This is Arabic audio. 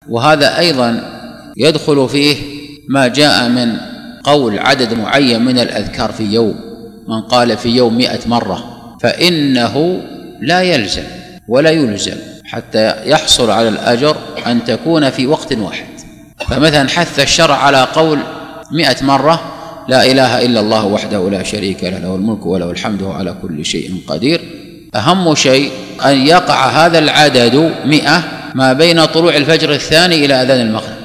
وهذا أيضا يدخل فيه ما جاء من قول عدد معين من الأذكار في يوم، من قال في يوم 100 مرة فإنه لا يلزم ولا يلزم حتى يحصل على الأجر أن تكون في وقت واحد. فمثلا حث الشرع على قول 100 مرة لا إله إلا الله وحده لا شريك له، له الملك وله الحمد على كل شيء قدير. أهم شيء أن يقع هذا العدد 100 ما بين طلوع الفجر الثاني إلى أذان المغرب،